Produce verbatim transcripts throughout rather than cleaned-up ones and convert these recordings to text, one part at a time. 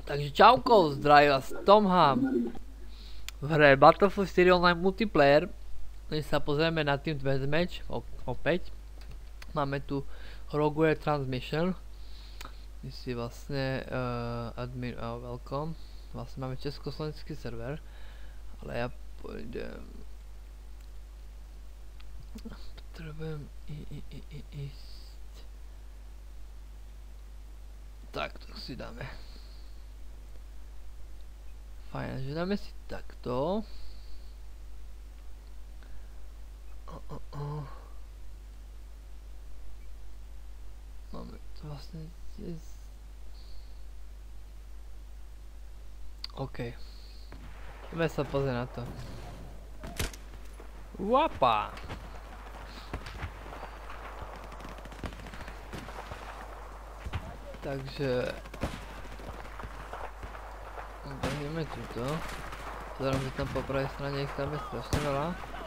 Takže čauko, zdraví vás Tomham v hre Battlefield štyri Online Multiplayer. Dnes sa pozrieme na Team Deathmatch opäť. Máme tu Rogue Transmission. My si vlastne uh, admin, oh, welcome. Vlastne máme československý server. Ale ja pôjdem... Potrebujem i, i, i, i, ísť. Tak, to si dáme. Fajn, že dáme si takto. O, o, o. Máme to vlastne tiež. OK. Ideme sa pozrieť na to. Uapa! Takže... Behneme tuto. Pozerám, že tam po pravej strane ich tam je strašne veľa.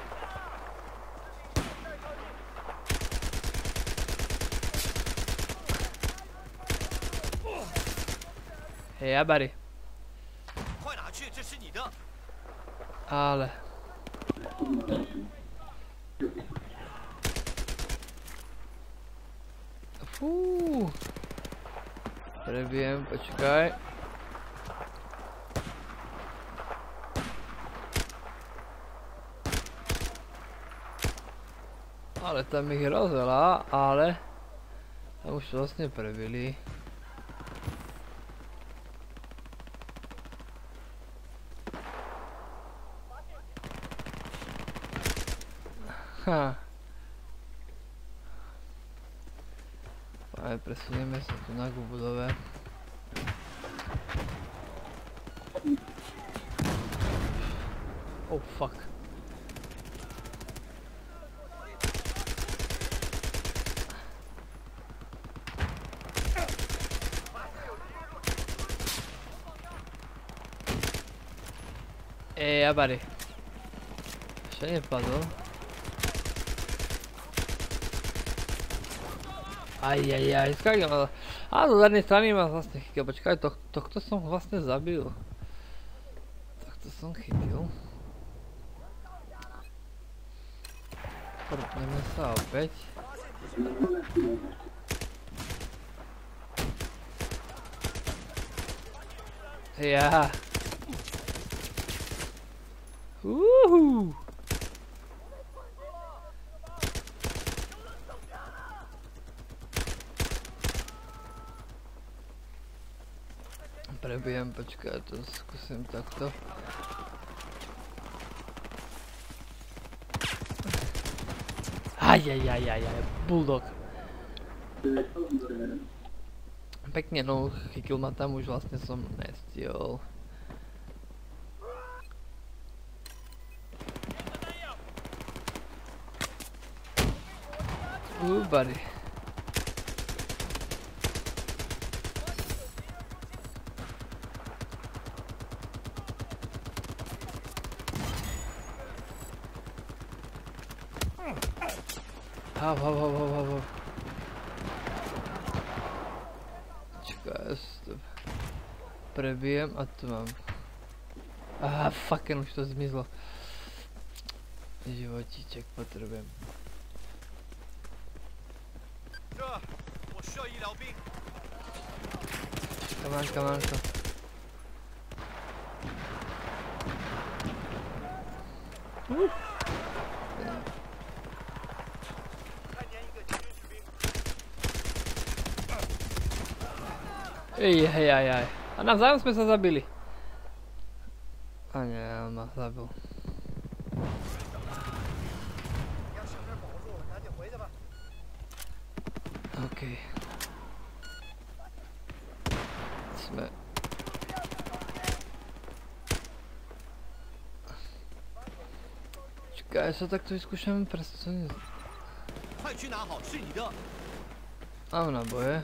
Hej, Abari. Ale... Fúúú. Prebijem, počkaj. Ale tam ich je rozveľa, ale tam už vlastne prebili. Ha. Ale presunieme sa tu na budove. Oh fuck. Eee, Abari. Ešte nepadol. Ajajaj, skakám, ale... Á, do zadnej strany ma vlastne chytil, počkaj, to, tohto som vlastne zabil. Tohto som chytil. Prpneme sa opäť. Ja. Uhu. Prebijem, počkaj, to skúsim takto. Ajajajajaj, bulldog. Pekne, no, chytil ma tam, už vlastne som nestihol. Uuu, buddy. Hav, hav, hav, hav, hav, hav. Čekaj, ja si to prebijem a tu mám. Aha, fucking, už to zmizlo. Životíček potrebujem. Come on, come on, come on. Uh. Ej, hej, aj, aj. A navzájom sme sa zabili. A nie, on ma zabil. OK. Sme... Čakaj, sa takto vyskúšame presuniť. Mám náboje.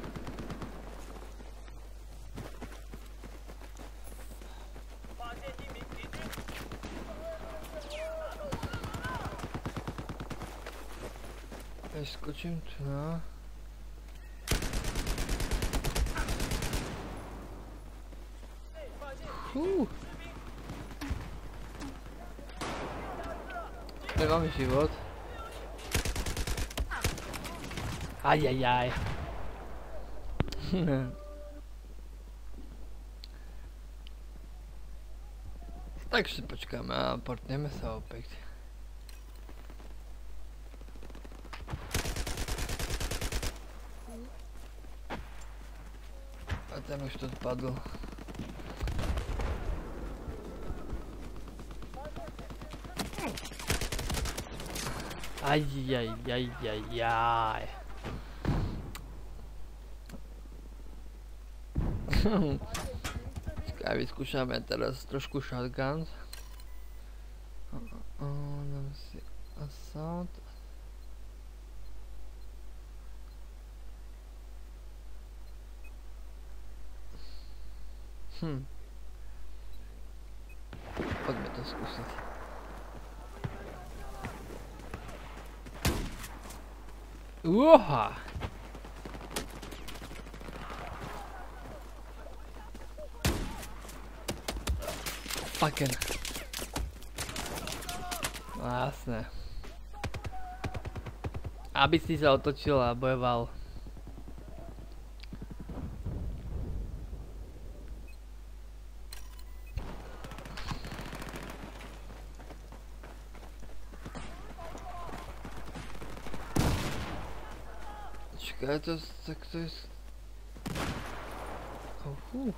Ja skočím tu na... Hú. Nemám život. Ajajaj. Takže počkáme a portneme sa opäť. A ten už to spadol. Ajajajajajaj. Čakaj, vyskúšame teraz trošku shotguns. Dám si assault. Hm. Poďme to skúsiť. Uoha! Fucking. No jasné. Aby si sa otočil a bojoval. Čakaj, to, tak to je... Oh, uh.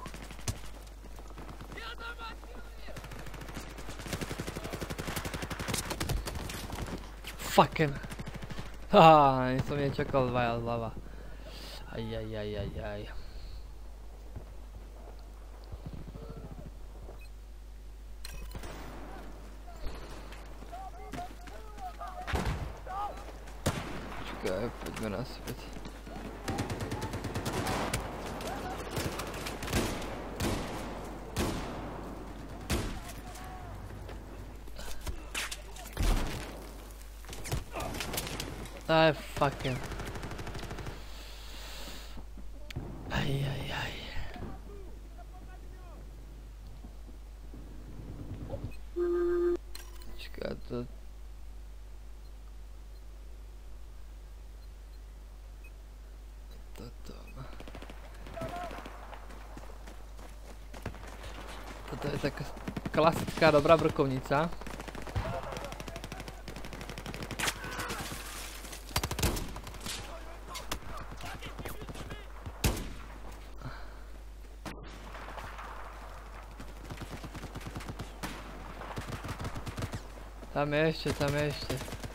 Fucking. Haha, som nečakal dvaja zľava. Ajajajajaj. Čakaj, poďme naspäť. Aj, fucking. Aj, aj, aj. Čaká to... Toto... Toto je taká klasická dobrá brkovnica. Tam je ešte, tam je ešte.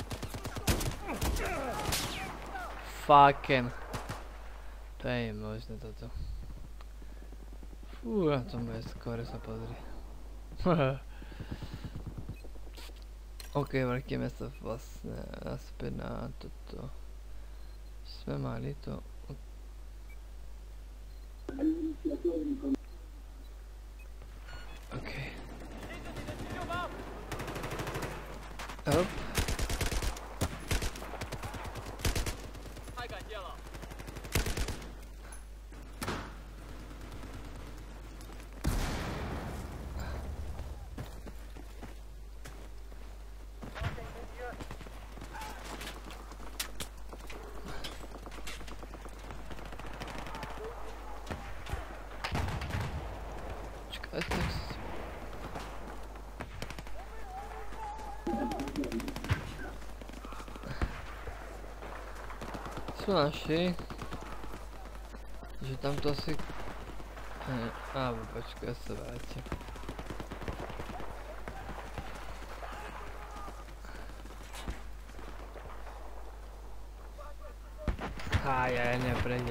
Fucking. To je možné toto. Fú, na tom je skôr sa pozri. Ok, vrátime sa vlastne naspäť na toto. Sme mali to. Ok. Up. Čekaj, tak... Sú naši, že tamto asi... Á, počkaj, ja sa vrátim. Á, ja, ja neprejde.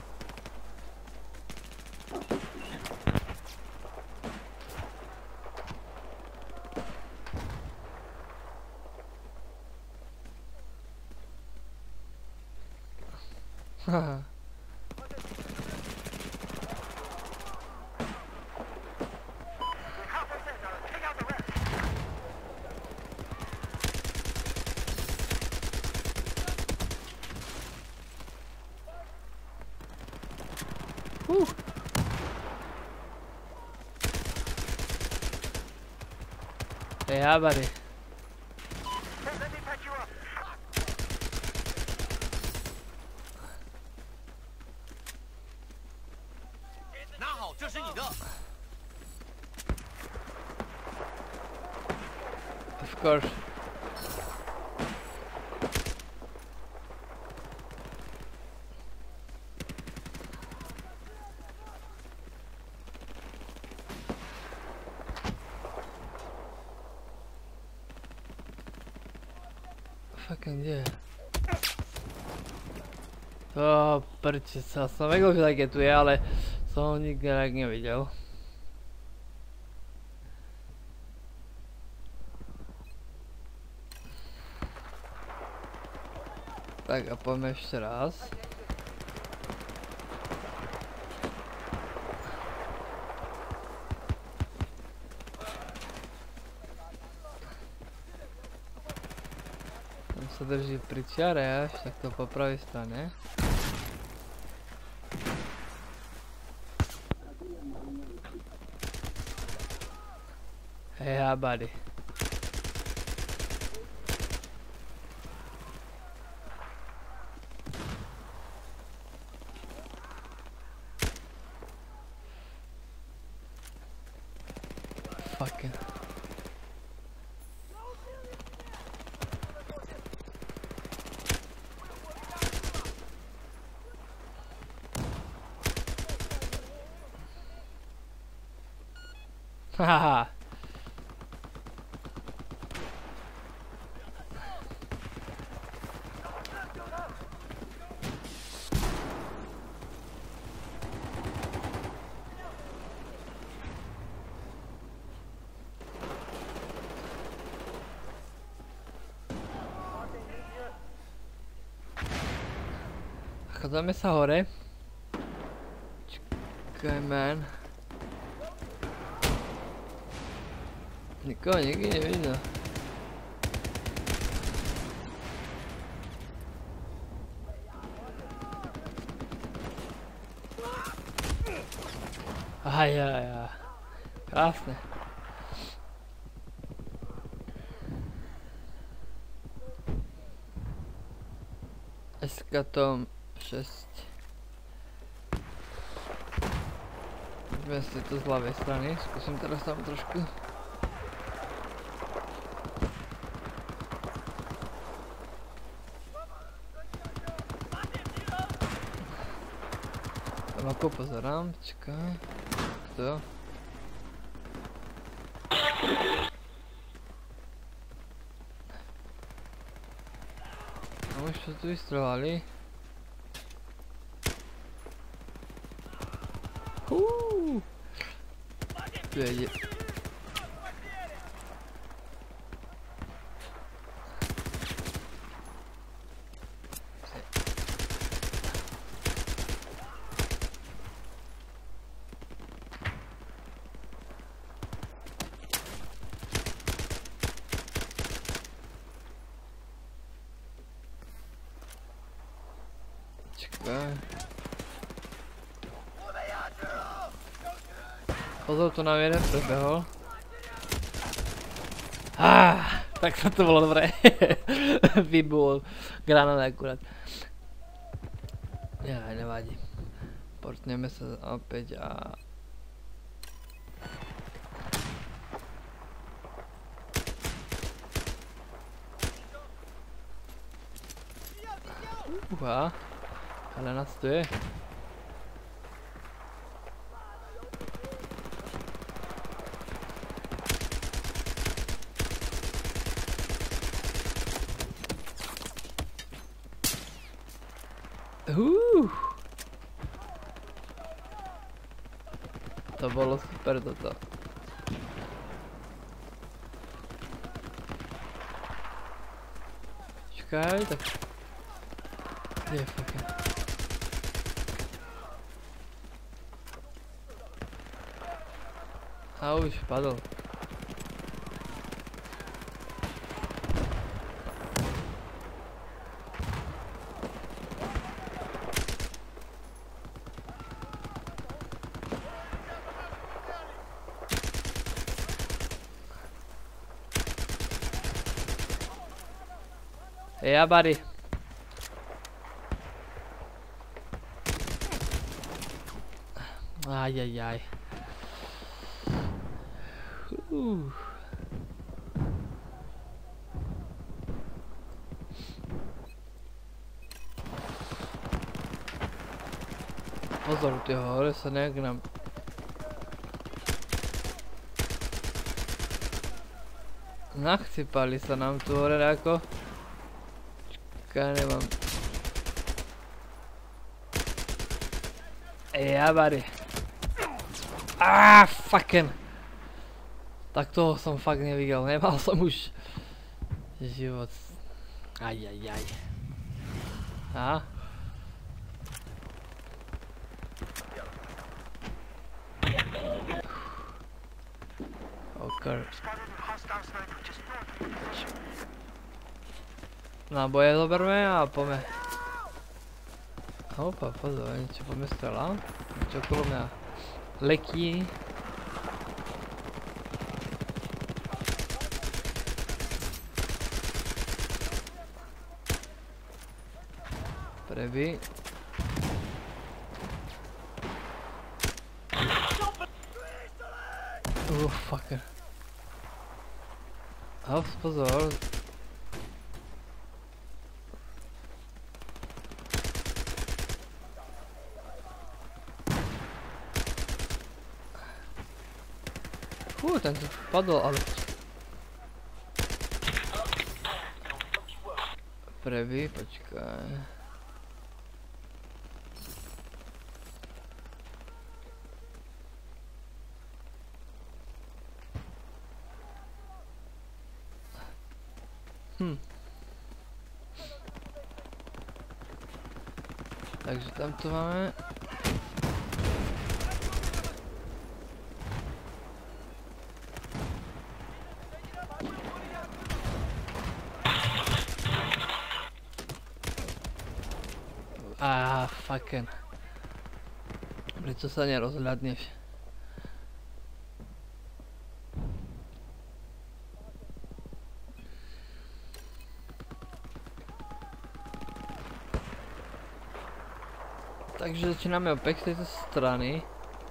Haha. Uh. Yeah, buddy. Of course. Fucking yeah. To prčica, som vedel, že také tu je, ale som ho nikdy tak nevidel. Tak a poďme ešte raz. Tam sa drží pri čiare až takto po pravej strane. Yeah, buddy. Fucking. Haha. Chádzame sa hore. Čakaj, man. Nikoho nikdy nevidno. Aj, aj, aj. Krásne. Eskatom šesť. Poďme si to z ľavej strany, skúsim teraz tam trošku. Tam ako pozerám, čakaj. Kto? No už to tu vystreľali. Uuu. Tu je... Čakaj. Pozor, tu nám jeden prebehol. Ah, tak sa to bolo dobré. Vybul granát akurát. Ja, nevadí. Portneme sa opäť a... Uha, ale nás tu je. Uuu. To bolo super toto. Čakaj, tak... Kde je fucking? A už padol. Yeah, buddy. Aj, aj, aj. Uh. Pozor, tie hore sa nejak nám... Nachcipali sa nám tu hore ako. Čakaj, nemám... Ja, buddy. Aaaa, fucking. Tak toho som fakt nevidel, nemal som už život. Aj, aj, aj. Á? Ok. Náboje zoberme a poďme. Opa, pozor, niečo po mne strelá. Niečo okolo mňa letí. Prvý. Uh, fucker. Hops, pozor. Fú, ten tu padol, ale... Prvý, počkaj. Hm. Takže tam to máme. Ah, fucking. Prečo sa nerozhľadneš? Takže začíname opäť z tejto strany.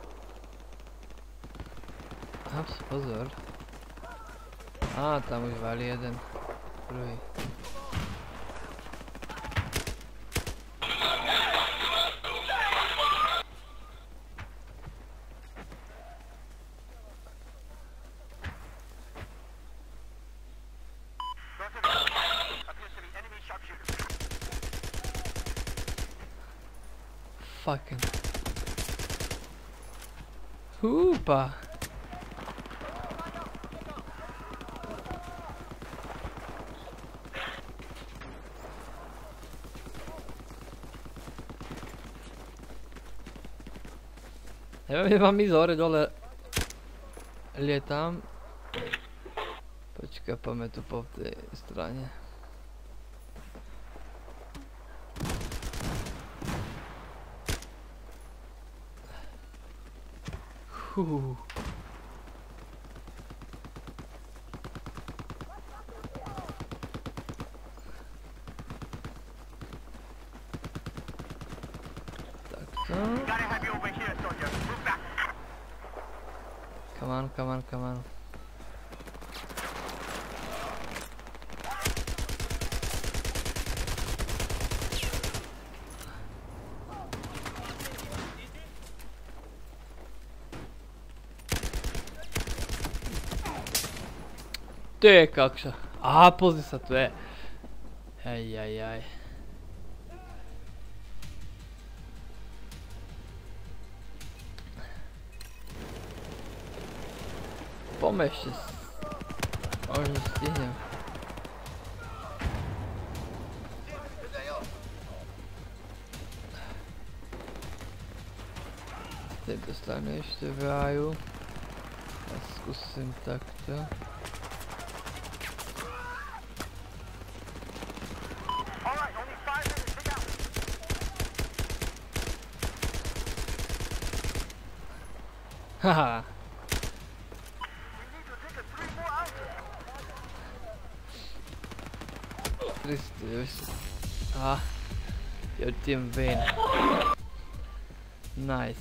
Haps, pozor. Á, tam už valí jeden. Druhý. Fucking. Húpa. Neviem, mám ísť hore dole. Lietam. Počkaj, poďme tu po tej strane. Hú. Takto. Come on, come on, come on. Ty kakša. Aha, pozri sa, tu je. Hej, jaj, jaj. Poďme ešte. Možno stihnem. Z tejto strany ešte vrajú. Ja skúsim takto. Haha. trist. Ah, your team win. Nice.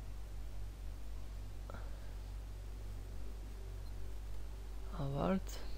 Award.